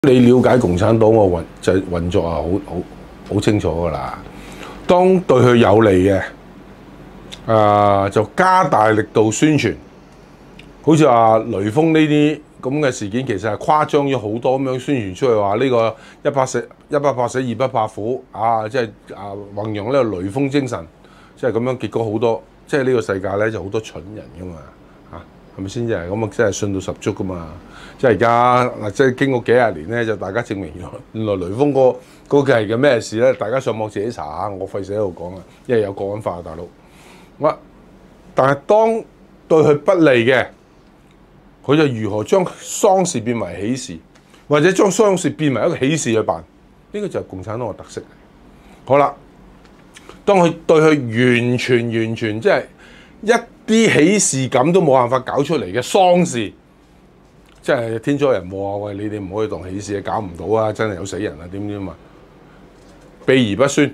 你了解共產黨個運作啊，好清楚㗎啦。當對佢有利嘅，就加大力度宣傳。好似話雷鋒呢啲咁嘅事件，其實係誇張咗好多咁樣宣傳出去，話呢個一不怕死，二不怕苦啊，即係運用呢個雷鋒精神，即係咁樣。結果好多即係呢個世界咧就好多蠢人㗎嘛係咪先？即係咁啊，真係信到十足㗎嘛。即係而家嗱，即係經過幾廿年咧，就大家證明原來雷鋒嗰個係嘅咩事咧？大家上網自己查下，我費事喺度講啊，因為有國安法啊，大佬。但係當對佢不利嘅，佢就如何將喪事變為喜事，或者將喪事變為一個喜事去辦？呢個就係共產黨嘅特色。好啦，當佢對佢完全即係一啲喜事感都冇辦法搞出嚟嘅喪事，即係天災人禍啊！喂，你哋唔可以當喜事，搞唔到啊！真係有死人啊，點啊？秘而不宣，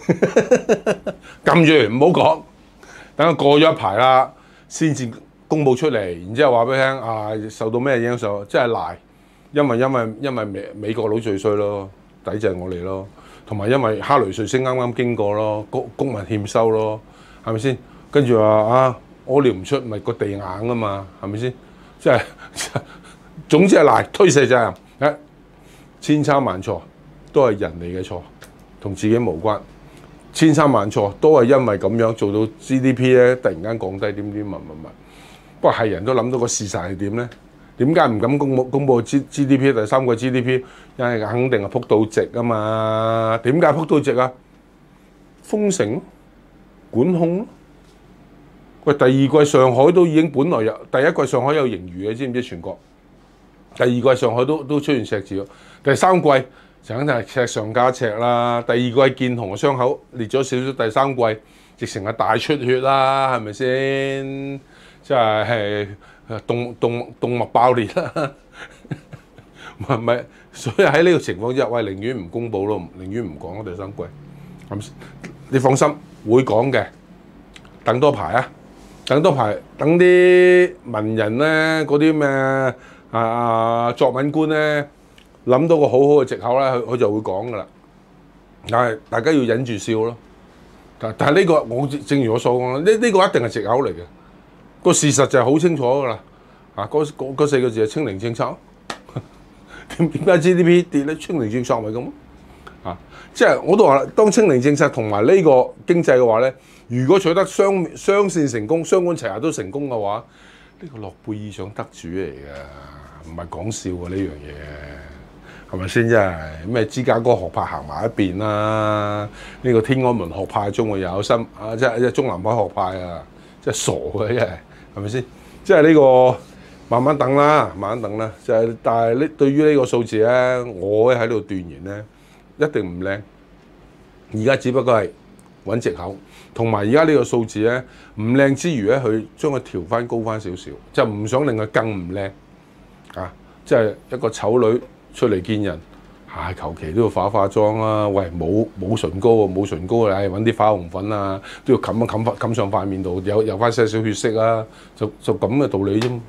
撳住唔好講，等佢過咗一排啦，先至公佈出嚟，然之後話俾你聽啊，受到咩影響？即係賴，因為美國佬最衰咯，抵制我哋咯，同埋因為哈雷彗星啱啱經過咯，公民欠收咯，係咪先？跟住話屙尿唔出，咪個地硬啊嘛，係咪先？即係總之係賴，推卸責任，千差萬錯都係人哋嘅錯，同自己無關。千差萬錯都係因為咁樣做到 GDP 咧，突然間降低點。不過係人都諗到個事實係點咧？點解唔敢公佈 GDP 第三個 GDP？ 因為肯定係撲到直啊嘛。點解撲到直啊？封城管控咯。喂，第二季上海都已經本來有，第一季上海有盈餘嘅，知唔知全國？第二季上海都出現赤字咯。第三季就肯定係赤上加赤啦。第二季見紅嘅傷口裂咗少少，第三季直成係大出血啦，係咪先？即係動脈爆裂啦，咪所以喺呢個情況之下，喂，寧願唔公佈咯，寧願唔講第三季，係咪先？你放心，會講嘅，等多排啊！等多排，等啲文人咧，嗰啲咩作文官咧，諗到個好好嘅藉口咧，佢就會講噶啦。但係大家要忍住笑咯。但係呢個我正如我所講，呢個一定係藉口嚟嘅。個事實就係好清楚噶啦。嗰4個字係清零政策。點解 GDP 跌咧？清零政策咪咁咯。即係我都話啦，當清零政策同埋呢個經濟嘅話咧，如果取得雙線成功、雙管齊下都成功嘅話，呢個諾貝爾獎得主嚟嘅，唔係講笑嘅呢樣嘢，係咪先？真係咩芝加哥學派行埋一邊啦，呢個天安門學派中會有心即係中南海學派啊，即係傻嘅，真係係咪先？即係呢個慢慢等啦，慢慢等啦。就係但係呢對於呢個數字咧，我喺度斷言咧，一定唔靚。而家只不過係揾藉口，同埋而家呢個數字咧唔靚之餘咧，佢將佢調翻高翻少少，就唔想令佢更唔靚即係一個醜女出嚟見人，求其都要化化妝啦。喂，冇唇膏喎，冇唇膏揾啲花紅粉啊，都要冚上塊面度，有翻些少血色啊，就咁嘅道理啫嘛。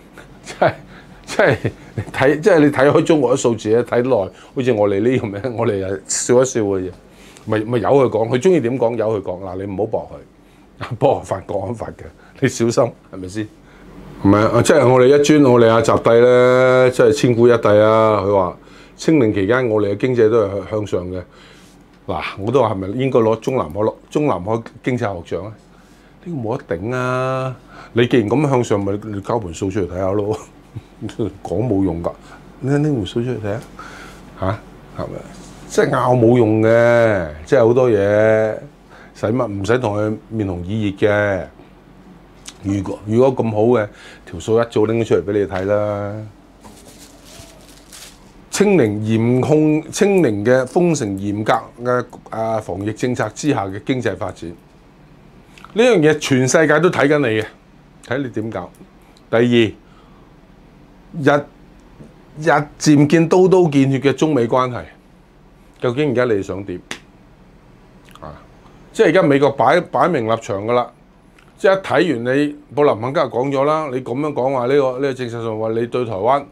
即係你睇開中國啲數字咧，睇耐好似我哋呢咁樣，我哋係笑一笑嘅啫。咪由佢講，佢中意點講由佢講嗱，你唔好駁佢，駁犯國安法嘅，你小心係咪先？唔係啊，即係我哋阿習帝咧，即係千古一帝啊！佢話清零期間我哋嘅經濟都係向上嘅。嗱，我都話係咪應該攞中南海經濟學獎咧？呢個冇得頂啊！你既然咁向上，咪你交盤數出嚟睇下咯。講冇用㗎，你拎盤數出嚟睇下係咪？即係拗冇用嘅，即係好多嘢使乜唔使同佢面紅耳熱嘅。如果咁好嘅條數一早拎咗出嚟俾你睇啦。清零嘅封城嚴格嘅防疫政策之下嘅經濟發展，呢樣嘢全世界都睇緊你嘅，睇你點搞。第二，日漸見刀刀見血嘅中美關係。究竟而家你想點？即係而家美國擺明立場㗎啦，即係一睇完你布林肯今日講咗啦，你咁樣講話呢個政策上話你對台灣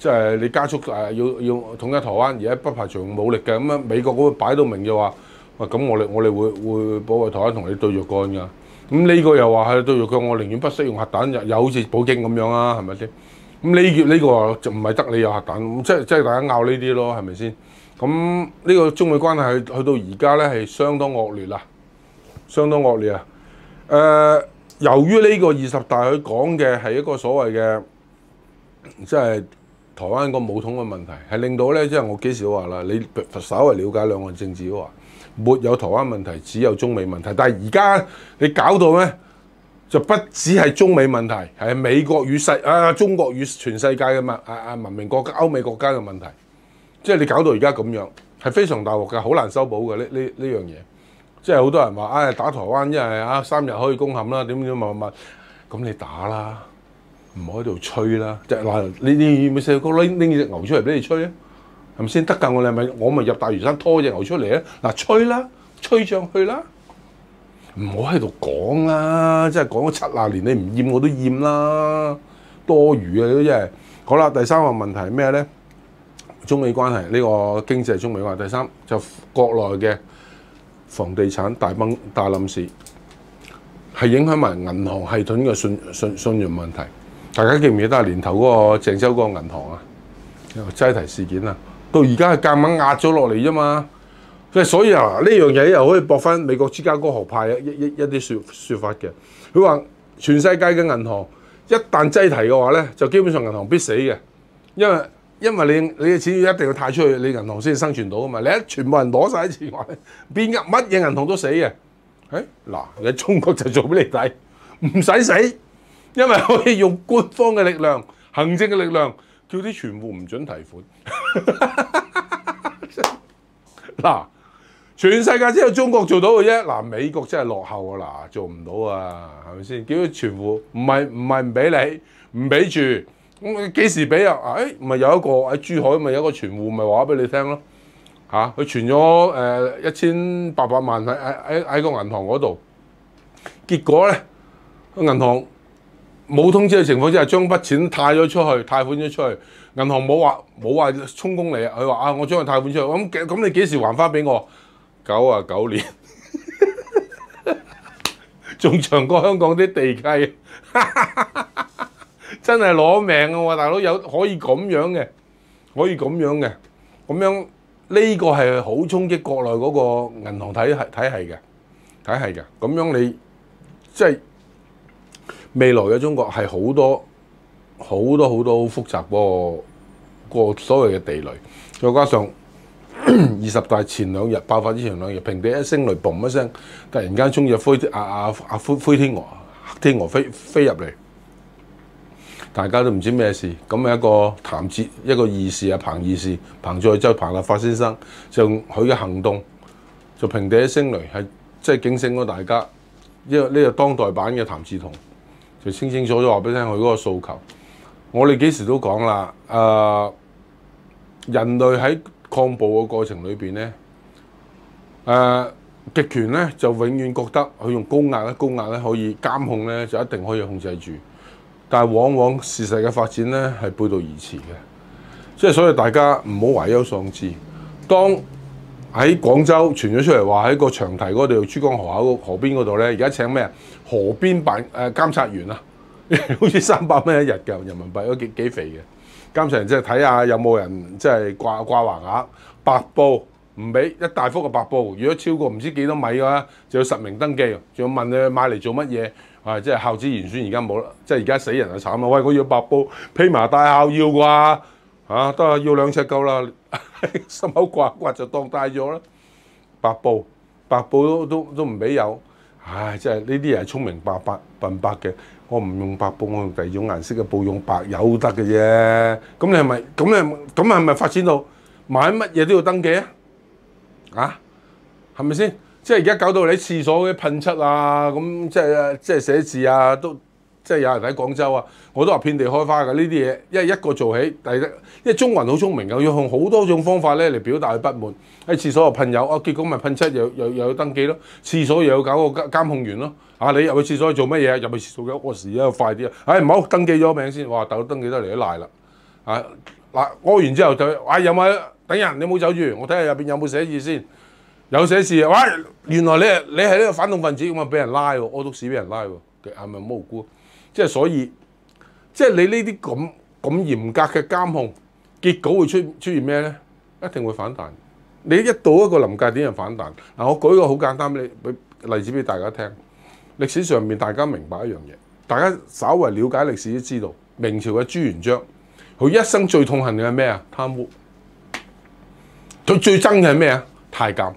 即係你加速要統一台灣，而家不排除用武力嘅。咁啊，美國嗰個擺到明就話，喂，咁我哋會保衞台灣同你對著幹㗎。咁呢個又話係對著幹，我寧願不惜用核彈，又好似普京咁樣啊，係咪先？咁呢個就唔係得你有核彈，即係大家拗呢啲咯，係咪先？咁呢個中美關係去到而家咧係相當惡劣啦，相當惡劣啊！由於呢個20大佢講嘅係一個所謂嘅，即係台灣個武統嘅問題，係令到咧，即係我幾時都話啦，你稍為了解兩岸政治都話，沒有台灣問題，只有中美問題。但係而家你搞到咧，就不只係中美問題，係美國與中國與全世界嘅文明國家、歐美國家嘅問題。即係你搞到而家咁樣，係非常大鑊㗎，好難修補嘅呢樣嘢。即係好多人話，打台灣一係3日可以攻陷啦，點乜，咁你打啦，唔好喺度吹啦。即係嗱，你咪細個拎隻牛出嚟俾你吹啊，係咪先得㗎？我咪入大嶼山拖隻牛出嚟啊！嗱，吹啦，吹上去啦，唔好喺度講啦。即係講咗70年，你唔厭我都厭啦，多餘啊都真係。好啦，第三個問題係咩咧？中美關係呢個經濟中美關係，第三就國內嘅房地產大冧市，係影響埋銀行系統嘅信用問題。大家記唔記得年頭嗰個鄭州嗰個銀行啊，擠提事件啊，到而家係夾硬壓咗落嚟啫嘛。所以呢樣嘢又可以駁翻美國芝加哥學派一啲説法嘅。佢話全世界嘅銀行一旦擠提嘅話咧，就基本上銀行必死嘅，因為你嘅錢一定要貸出去，你銀行先生存到啊嘛！你一全部人攞晒啲錢話咧，乜嘢銀行都死嘅。嗱，喺中國就做俾你睇，唔使死，因為可以用官方嘅力量、行政嘅力量，叫啲存戶唔准提款。嗱，全世界只有中國做到嘅啫。嗱，美國真係落後啊！嗱，做唔到啊，係咪先？叫啲存戶唔係唔俾你，唔俾住。咁幾時俾啊？咪有一個喺珠海咪有一個存戶咪話俾你聽咯，佢存咗1800萬喺個銀行嗰度，結果咧個銀行冇通知嘅情況之下，將筆錢貸咗出去，貸款咗出去，銀行冇話充公你啊，佢話我將佢貸款出去，咁你幾時還翻俾我？99年，仲長過香港啲地契。真係攞命啊！大佬可以咁樣嘅，咁樣呢個係好衝擊國內嗰個銀行體系嘅，咁樣你即係未來嘅中國係好多好複雜個所謂嘅地雷，再加上20大前2日爆發之前2日，平地一聲雷，嘣一聲，突然間衝入灰天鵝、黑天鵝飛入嚟。大家都唔知咩事，咁一個譚哲一個義士啊，彭義士、彭載舟、彭立發先生，就佢嘅行動就平地一聲雷，係即係警醒咗大家。呢個當代版嘅譚嗣同就清楚咗話俾你聽佢嗰個訴求。我哋幾時都講啦，人類喺抗暴嘅過程裏邊咧，極權咧就永遠覺得佢用高壓咧可以監控咧，就一定可以控制住。但係往往事實嘅發展咧係背道而馳嘅，即係所以大家唔好懷憂喪志。當喺廣州傳咗出嚟話喺個長堤嗰度珠江河邊嗰度咧，而家請咩河邊監察員啊，好似300蚊一日嘅人民幣，都幾肥嘅。監察員即係睇下有冇人即係掛橫額，白布唔俾一大幅嘅白布，如果超過唔知幾多米嘅話，就要實名登記，仲要問你買嚟做乜嘢。即係孝子賢孫，而家冇啦，即係而家死人就慘啦！喂，我要白布披麻戴孝要啩？得啦，要2尺夠啦，心口刮就當戴咗啦。白布都唔俾有，即係呢啲人係聰明笨白嘅。我唔用白布，我用第二種顏色嘅布，用白油得嘅啫。咁你係咪係咪發展到買乜嘢都要登記啊？係咪先？即係而家搞到你廁所嗰啲噴漆啊，咁即係寫字啊，都即係有人喺廣州啊，我都話遍地開花㗎呢啲嘢，因為一個做起，因為中國人好聰明㗎，要用好多種方法咧嚟表達佢不滿。喺廁所度噴油，結果咪噴漆又要登記咯，廁所又要搞個監控員咯。你入去廁所做乜嘢？入去廁所嘅屙屎啊，快啲啊！唔好登記咗名先，哇！大佬登記得嚟都賴啦， 嗱，屙完之後就話有冇等人？你冇走住，我睇下入邊有冇寫字先。有寫字，喂，原來你係呢個反動分子咁啊，俾人拉喎，屙督屎俾人拉喎，係咪無辜？即係所以，即係你呢啲咁嚴格嘅監控，結果會出現咩咧？一定會反彈。你一到一個臨界點就反彈。嗱，我舉個好簡單嘅例子俾大家聽。歷史上面大家明白一樣嘢，大家稍為了解歷史都知道，明朝嘅朱元璋，佢一生最痛恨嘅係咩啊？貪污。佢最憎嘅係咩啊？太監。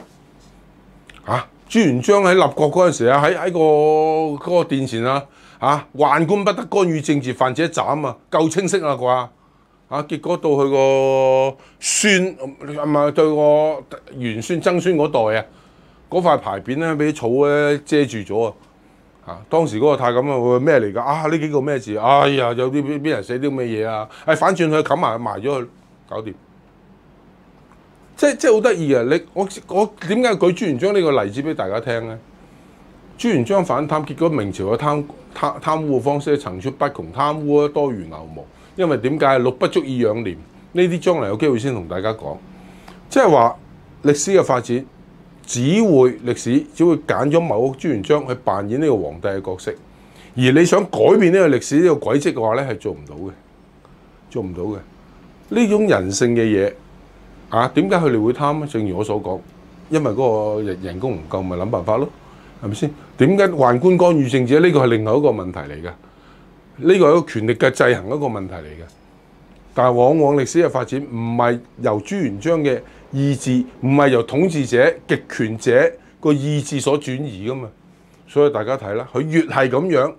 朱元璋喺立國嗰陣時啊，喺嗰個殿前啊，宦官不得干預政治，犯者斬啊，夠清晰啦啩？結果到佢個孫唔係對個元孫曾孫嗰代啊，嗰塊牌匾咧俾啲草咧遮住咗啊！當時嗰個太監啊，咩嚟㗎？呢幾個咩字？哎呀，有啲邊人寫啲咁嘅嘢啊？反轉佢冚埋咗佢，搞掂。即係好得意啊！我點解舉朱元璋呢個例子俾大家聽咧？朱元璋反貪，結果明朝嘅貪污嘅方式層出不窮，貪污多如牛毛。因為點解？祿不足以養廉，呢啲將來有機會先同大家講。即係話歷史嘅發展，歷史只會揀咗某個朱元璋去扮演呢個皇帝嘅角色，而你想改變呢個歷史呢個軌跡嘅話咧，係做唔到嘅，做唔到嘅。呢種人性嘅嘢。點解佢哋會貪咧？正如我所講，因為嗰個人工唔夠，咪諗辦法咯，係咪先？點解宦官干預政治呢？呢個係另外一個問題嚟嘅，呢個係一個權力嘅制衡一個問題嚟嘅。但係往往歷史嘅發展唔係由朱元璋嘅意志，唔係由統治者極權者個意志所轉移噶嘛。所以大家睇啦，佢越係咁樣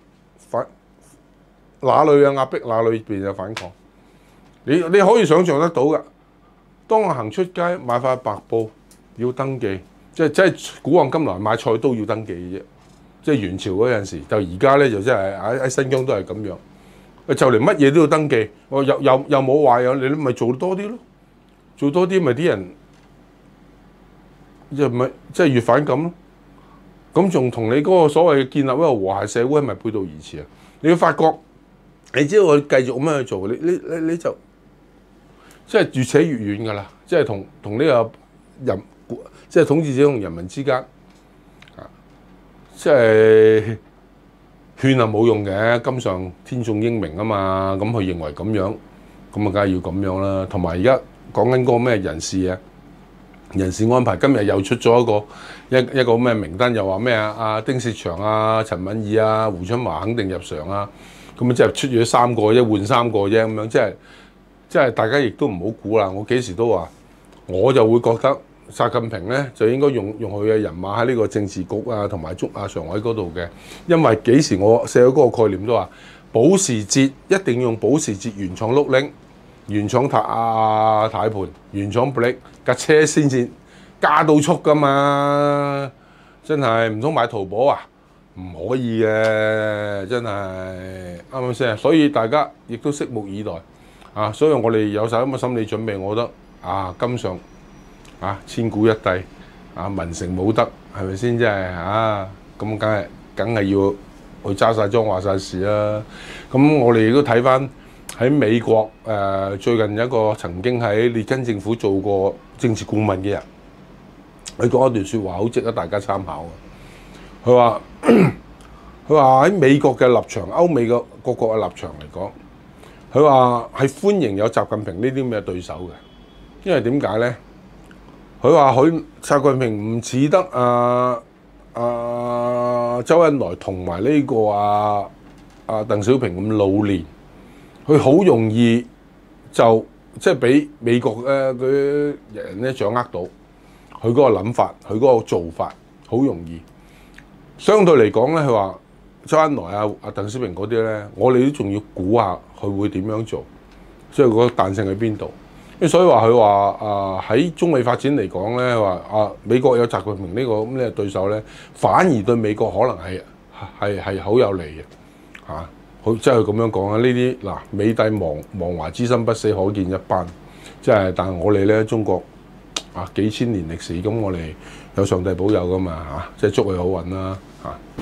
哪裏有壓迫，哪裏邊有反抗。你可以想象得到㗎。當我行出街買塊白布要登記，即係古往今來買菜都要登記嘅啫。即係元朝嗰陣時，就而家咧就真係喺新疆都係咁樣。就連乜嘢都要登記，我又冇話有，你咪做多啲咯，做多啲咪啲人即係越反感咯。咁仲同你嗰個所謂建立一個和諧社會係咪背道而馳啊？你要發覺，你只要佢繼續咁樣去做，你就。即係越扯越遠㗎啦！即係同呢個即係統治者同人民之間，即係勸係冇用嘅。今上天縱英明啊嘛，咁佢認為咁樣，咁啊梗係要咁樣啦。同埋而家講緊嗰個咩人事啊，人事安排，今日又出咗一個咩名單，又話咩啊？丁薛祥啊、陳敏爾啊、胡春華肯定入常啊，咁啊即係出咗3個啫，換3個啫咁樣，即係大家亦都唔好估啦，我幾時都話，我就會覺得習近平咧就應該用佢嘅人馬喺呢個政治局啊同埋中亞常委嗰度嘅，因為幾時我寫咗嗰個概念都話，保時捷一定要用保時捷原廠碌鈴、原廠軚盤、原廠 brake 架車先至加到速㗎嘛，真係唔通買淘寶啊？唔可以嘅，真係啱唔啱先？所以大家亦都拭目以待。所以我哋有晒咁嘅心理準備，我覺得今上千古一帝文成武德，係咪先？真係咁梗係要去揸晒莊話晒事啦。咁我哋亦都睇翻喺美國最近有一個曾經喺列根政府做過政治顧問嘅人，佢講一段説話好值得大家參考嘅。佢話喺美國嘅立場，歐美嘅各國嘅立場嚟講。佢話係歡迎有習近平呢啲咁嘅對手嘅，因為點解咧？佢話習近平唔似得周恩來同埋呢個鄧小平咁老練，佢好容易就即係俾美國嗰啲人咧掌握到佢嗰個諗法，佢嗰個做法好容易。相對嚟講咧，佢話。周恩來鄧小平嗰啲咧，我哋都仲要估下佢會點樣做，即係嗰個彈性喺邊度。所以話佢話喺中美發展嚟講咧，話美國有習近平呢個咁嘅對手咧，反而對美國可能係好有利嘅佢即係佢咁樣講啊！呢啲嗱，美帝亡華之心不死，可見一斑。即係但係我哋咧，中國幾千年歷史，咁我哋有上帝保佑噶嘛即係祝佢好運啦